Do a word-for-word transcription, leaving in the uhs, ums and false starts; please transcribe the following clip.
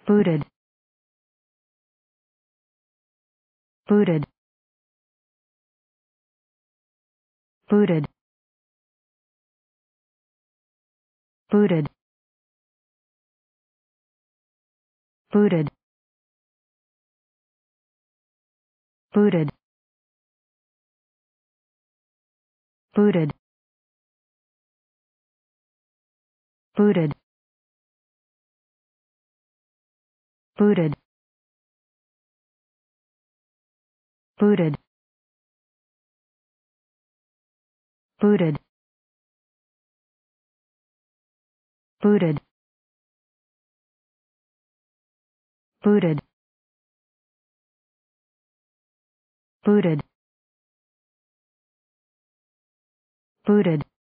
buːtɪd, buːtɪd, buːtɪd, buːtɪd, buːtɪd, buːtɪd, buːtɪd, buːtɪd, buːtɪd, buːtɪd, buːtɪd, buːtɪd, buːtɪd, buːtɪd, buːtɪd,